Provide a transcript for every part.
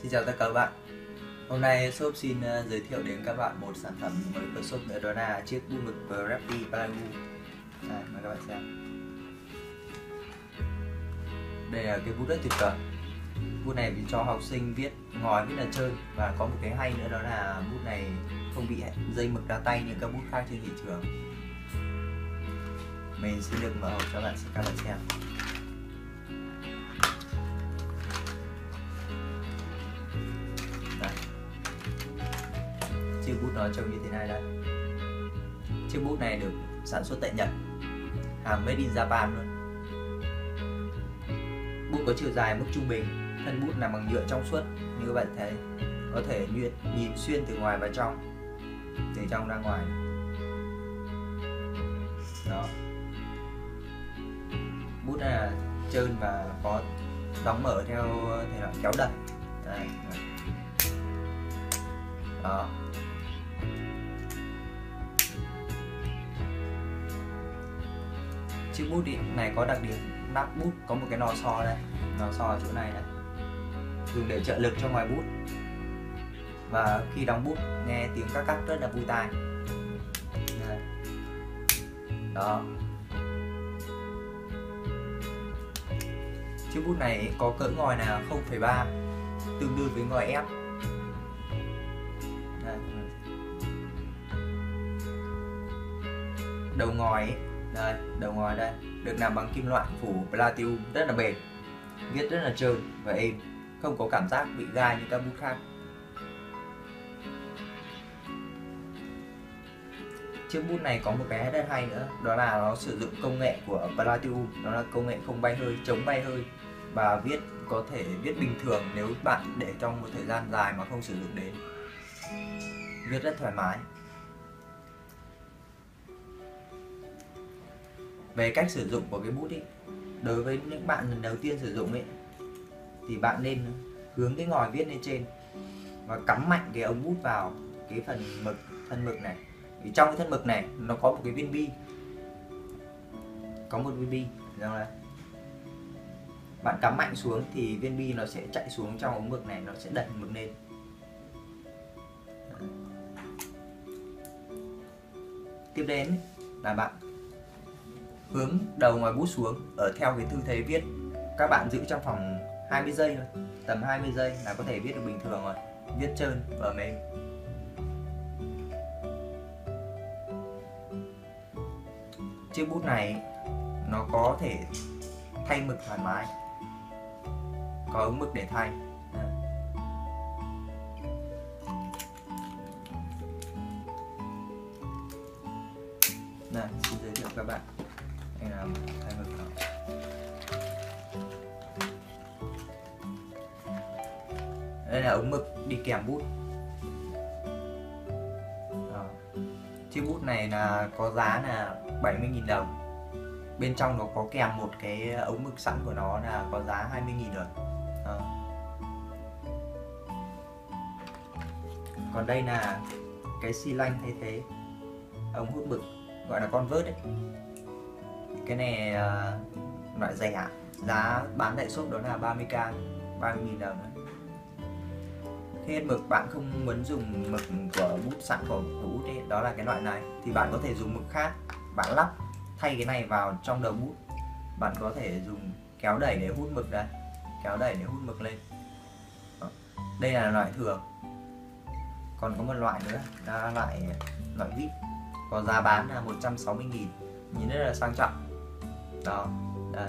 Xin chào tất cả các bạn. Hôm nay shop xin giới thiệu đến các bạn một sản phẩm mới của shop nữa, đó là chiếc bút mực Preppy Paragu. Mời các bạn xem. Đây là cái bút rất tuyệt vời. Bút này cho học sinh viết ngòi rất là trơn, và có một cái hay nữa đó là bút này không bị dây mực ra tay như các bút khác trên thị trường. Mình xin được mở hộp cho các bạn xem. Chiếc bút nó trông như thế này đây. Chiếc bút này được sản xuất tại Nhật, hàng made in Japan luôn. Bút có chiều dài mức trung bình, thân bút làm bằng nhựa trong suốt như các bạn thấy, có thể nhìn xuyên từ ngoài vào trong, từ trong ra ngoài. Đó. Bút này là trơn và có đóng mở theo thể loại kéo đẩy. Đây. Đó. Chiếc bút này có đặc điểm nắp bút có một cái nò xo đây, nò xo ở chỗ này đây, dùng để trợ lực cho ngoài bút, và khi đóng bút nghe tiếng các cắt rất là vui tai. Đây. Đó. Chiếc bút này có cỡ ngòi là 0,3, tương đương với ngòi ép. Đây. Đầu ngòi ấy, đây, đầu ngòi đây được làm bằng kim loại phủ platinum rất là bền, viết rất là trơn và êm, không có cảm giác bị gai như các bút khác. Chiếc bút này có một cái rất hay nữa, đó là nó sử dụng công nghệ của platinum, đó là công nghệ không bay hơi, chống bay hơi, và viết có thể viết bình thường nếu bạn để trong một thời gian dài mà không sử dụng đến, viết rất thoải mái. Về cách sử dụng của cái bút ý, đối với những bạn lần đầu tiên sử dụng ấy, thì bạn nên hướng cái ngòi viết lên trên và cắm mạnh cái ống bút vào cái thân mực này. Thì trong cái thân mực này nó có một cái viên bi, đây. Bạn cắm mạnh xuống thì viên bi nó sẽ chạy xuống trong ống mực này, nó sẽ đẩy mực lên. Tiếp đến là bạn hướng đầu ngòi bút xuống ở theo cái tư thế viết. Các bạn giữ trong vòng 20 giây thôi, tầm 20 giây là có thể viết được bình thường rồi, viết trơn và mềm. Chiếc bút này nó có thể thay mực thoải mái, có ống mực để thay. Này, xin giới thiệu các bạn, đây là thay mực đó. Đây là ống mực đi kèm bút. Đó. Chiếc bút này là có giá là 70.000 đồng. Bên trong nó có kèm một cái ống mực sẵn của nó là có giá 20.000 rồi. Đó. Còn đây là cái xi lanh thay thế ống hút mực, gọi là Convert ấy. Cái này loại rẻ, giá bán tại shop đó là 30k, 30.000 đồng đấy. Khi hết mực bạn không muốn dùng mực của bút sẵn của bút ấy, đó là cái loại này, thì bạn có thể dùng mực khác. Bạn lắp thay cái này vào trong đầu bút, bạn có thể dùng kéo đẩy để hút mực đây, kéo đẩy để hút mực lên. Đây là loại thường. Còn có một loại nữa là loại VIP, có giá bán là 160.000, nhìn rất là sang trọng. Đó, đây.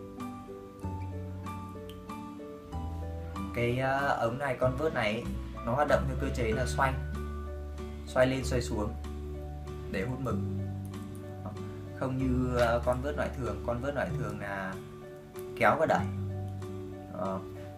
Cái ống này, Convert này, nó hoạt động theo cơ chế là xoay lên xoay xuống để hút mực, không như Convert loại thường. Convert loại thường là kéo và đẩy. Đó.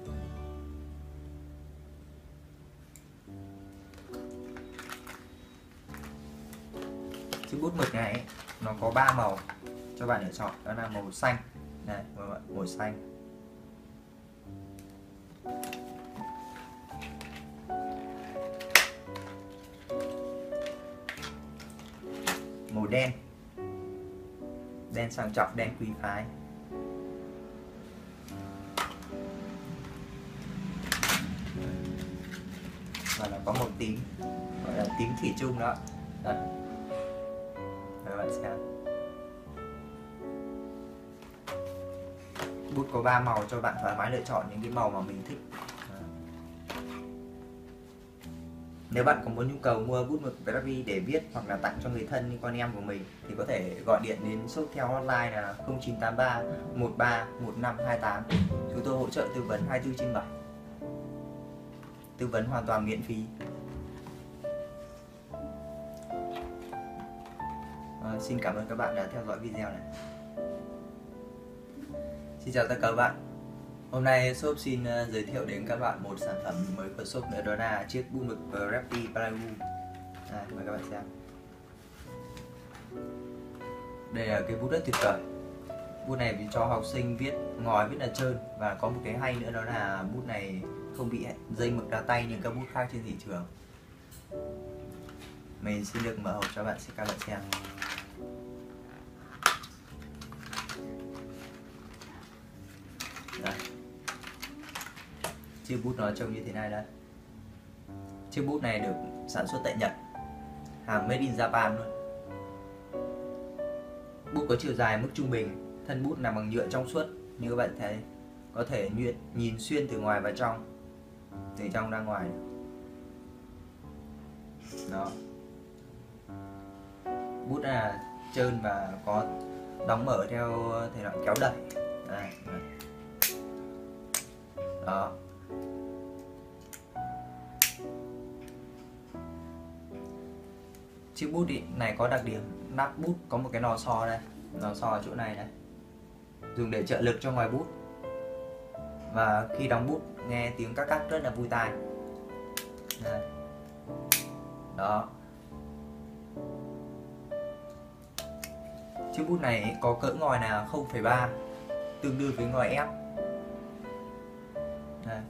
Chiếc bút mực này nó có 3 màu cho bạn lựa chọn, đó là màu xanh, đây, màu xanh, màu đen, đen sang trọng, đen quý phái, và nó có một tím gọi là tím thủy chung đó. Đây. Các bạn xem. Bút có 3 màu cho bạn thoải mái lựa chọn những cái màu mà mình thích. Nếu bạn có muốn nhu cầu mua bút mực Bravi để viết hoặc là tặng cho người thân như con em của mình thì có thể gọi điện đến shop theo hotline là 0983 13 1528. Chúng tôi hỗ trợ tư vấn 24/7. Tư vấn hoàn toàn miễn phí. Xin cảm ơn các bạn đã theo dõi video này. Xin chào tất cả các bạn. Hôm nay shop xin giới thiệu đến các bạn một sản phẩm mới của shop, đó là chiếc bút mực Bravi Paragu. Mời các bạn xem. Đây là cái bút rất tuyệt vời. Bút này cho học sinh viết ngòi, viết là trơn, và có một cái hay nữa đó là bút này không bị dây mực ra tay như các bút khác trên thị trường. Mình xin được mở hộp cho các bạn xem. Đây. Chiếc bút nó trông như thế này đây. Chiếc bút này được sản xuất tại Nhật, hàng made in Japan luôn. Bút có chiều dài mức trung bình, thân bút làm bằng nhựa trong suốt như các bạn thấy, có thể nhìn xuyên từ ngoài vào trong, từ trong ra ngoài. Đó. Bút là trơn và có đóng mở theo thể loại kéo đẩy. Đây. Đó. Chiếc bút này có đặc điểm nắp bút có một cái lò xo đây, lò xo ở chỗ này đây, dùng để trợ lực cho ngòi bút, và khi đóng bút nghe tiếng các cắt rất là vui tai. Đây. Đó. Chiếc bút này có cỡ ngòi là 0,3, tương đương với ngòi ép. Đây.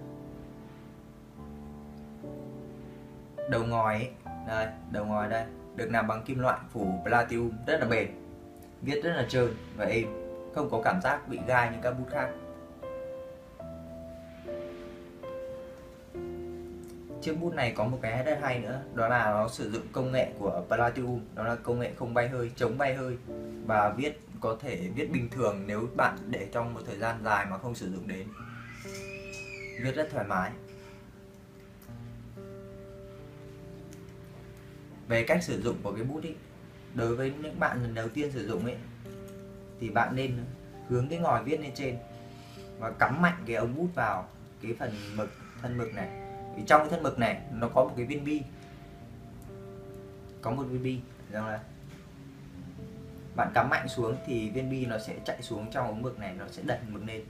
Đầu ngòi ấy, đây, đầu ngòi đây được làm bằng kim loại phủ platinum rất là bền, viết rất là trơn và êm, không có cảm giác bị gai như các bút khác. Chiếc bút này có một cái rất hay nữa, đó là nó sử dụng công nghệ của platinum, đó là công nghệ không bay hơi, chống bay hơi, và viết có thể viết bình thường nếu bạn để trong một thời gian dài mà không sử dụng đến, viết rất thoải mái. Về cách sử dụng của cái bút ý, đối với những bạn lần đầu tiên sử dụng ấy, thì bạn nên hướng cái ngòi viết lên trên và cắm mạnh cái ống bút vào cái phần mực, thân mực này. Thì trong cái thân mực này nó có một cái viên bi, có một viên bi rằng là bạn cắm mạnh xuống thì viên bi nó sẽ chạy xuống trong ống mực này, nó sẽ đẩy mực lên.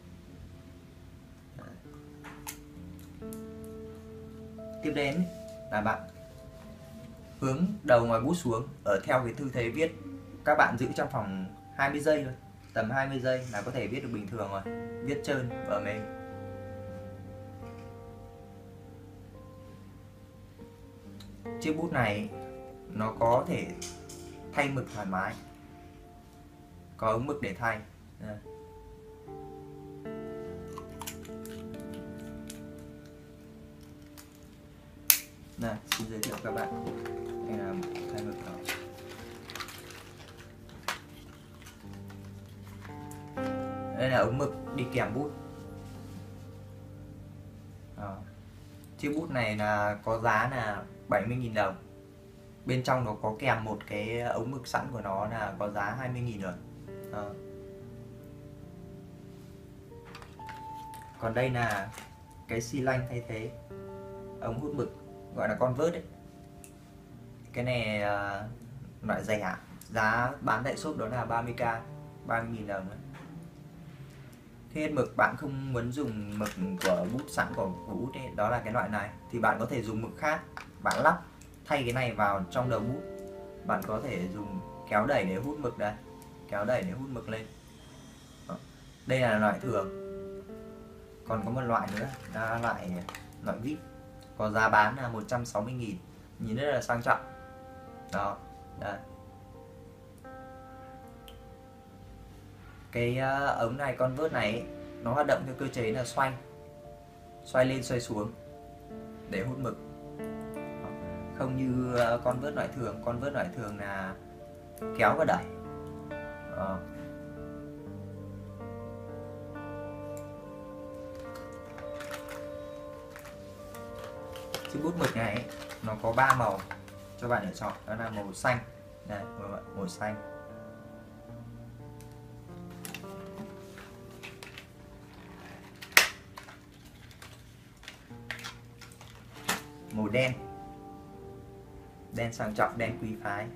Tiếp đến là bạn hướng đầu ngòi bút xuống ở theo cái tư thế viết. Các bạn giữ trong vòng 20 giây thôi, tầm 20 giây là có thể viết được bình thường rồi, viết trơn và mềm. Chiếc bút này nó có thể thay mực thoải mái, có ống mực để thay. Này, xin giới thiệu các bạn, đây là thay mực đó. Đây là ống mực đi kèm bút. Đó. Chiếc bút này là có giá là 70.000 đồng. Bên trong nó có kèm một cái ống mực sẵn của nó là có giá 20.000 rồi. Đó. Còn đây là cái xi lanh thay thế, ống hút mực gọi là Convert ấy. Cái này loại rẻ, giá bán tại shop đó là 30k, 30.000 đồng ấy. Khi hết mực bạn không muốn dùng mực của bút sẵn của bút ấy, đó là cái loại này, thì bạn có thể dùng mực khác, bạn lắp thay cái này vào trong đầu bút. Bạn có thể dùng kéo đẩy để hút mực đây, kéo đẩy để hút mực lên. Đây là loại thường. Còn có một loại nữa là loại VIP, có giá bán là 160.000, nhìn rất là sang trọng. Đó, đây. Cái ống này, Convert này ấy, nó hoạt động theo cơ chế là xoay lên xoay xuống để hút mực. không như con vớt loại thường. Con vớt loại thường là kéo và đẩy. Chiếc bút mực này ấy, nó có 3 màu cho bạn lựa chọn, đó là màu xanh này, màu xanh, màu đen, đen sang trọng, đen quý phái,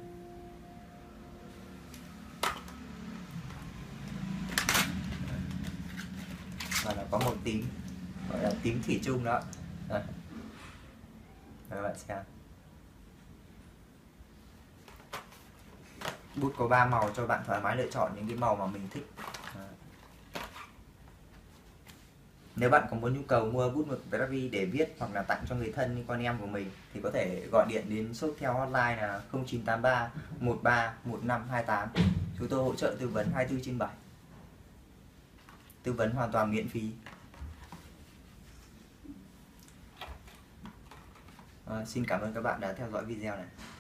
và nó có màu tím, gọi là tím thủy chung đó. Đây. Các bạn xem, bút có 3 màu cho bạn thoải mái lựa chọn những cái màu mà mình thích. Nếu bạn có muốn nhu cầu mua bút mực Bravi để viết hoặc là tặng cho người thân như con em của mình thì có thể gọi điện đến số theo hotline là 0983 13 1528. Chúng tôi hỗ trợ tư vấn 24/7. Tư vấn hoàn toàn miễn phí. Xin cảm ơn các bạn đã theo dõi video này.